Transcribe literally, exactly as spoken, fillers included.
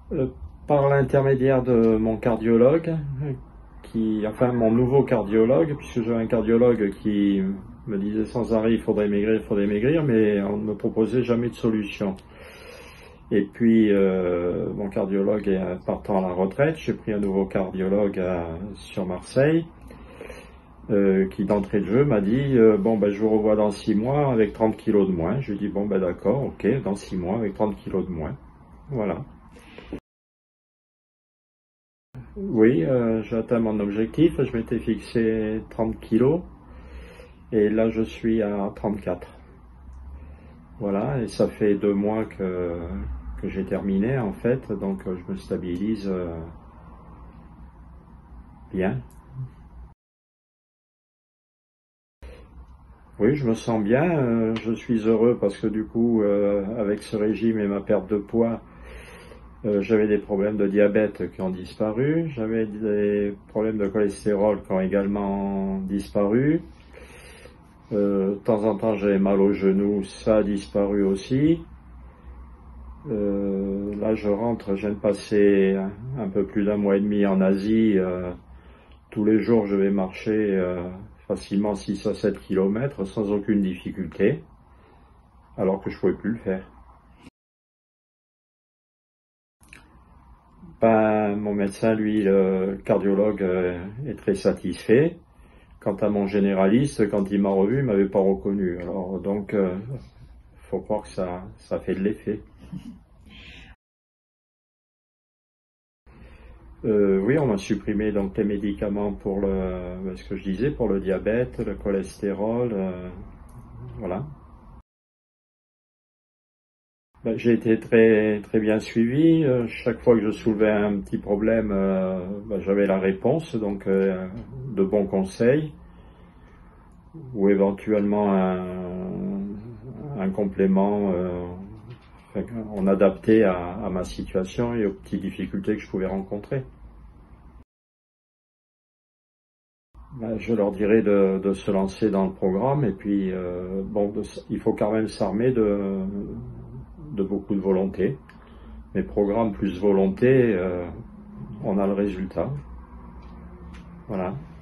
Euh, par l'intermédiaire de mon cardiologue, qui, enfin mon nouveau cardiologue, puisque j'avais un cardiologue qui me disait sans arrêt il faudrait maigrir, il faudrait maigrir, mais on ne me proposait jamais de solution. Et puis euh, mon cardiologue est partant à la retraite, j'ai pris un nouveau cardiologue à, sur Marseille, euh, qui d'entrée de jeu m'a dit euh, bon ben je vous revois dans six mois avec trente kilos de moins. Je lui ai dit bon ben d'accord, ok, dans six mois avec trente kilos de moins. Voilà. Oui, euh, j'ai atteint mon objectif, je m'étais fixé trente kilos et là je suis à trente-quatre. Voilà, et ça fait deux mois que, que j'ai terminé en fait, donc je me stabilise euh, bien. Oui, je me sens bien, euh, je suis heureux parce que du coup, euh, avec ce régime et ma perte de poids, euh, j'avais des problèmes de diabète qui ont disparu, j'avais des problèmes de cholestérol qui ont également disparu. Euh, de temps en temps, j'avais mal au genou, ça a disparu aussi. Euh, là, je rentre, je viens de passer un, un peu plus d'un mois et demi en Asie. Euh, tous les jours, je vais marcher euh, facilement six à sept kilomètres sans aucune difficulté, alors que je ne pouvais plus le faire. Ben, mon médecin, lui, le cardiologue, euh, est très satisfait. Quant à mon généraliste, quand il m'a revu, il m'avait pas reconnu. Alors donc, euh, faut croire que ça, ça fait de l'effet. Euh, oui, on m'a supprimé donc les médicaments pour le, ce que je disais, pour le diabète, le cholestérol, euh, voilà. Ben, j'ai été très très bien suivi. Euh, chaque fois que je soulevais un petit problème, euh, ben, j'avais la réponse, donc euh, de bons conseils ou éventuellement un, un complément euh, en adapté à, à ma situation et aux petites difficultés que je pouvais rencontrer. Ben, je leur dirais de, de se lancer dans le programme et puis euh, bon, de, il faut quand même s'armer de, de beaucoup de volonté. Mais programme plus volonté, euh, on a le résultat. Voilà.